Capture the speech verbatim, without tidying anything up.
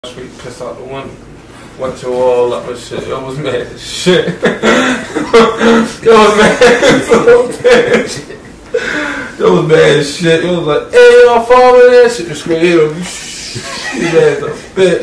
Street, pissed out the window. Went to all up and shit. Yo was mad as shit. Yo was mad so bad. Yo was mad as shit. Yo was like, hey, y'all following that shit? The screen hit him. You mad as a bitch.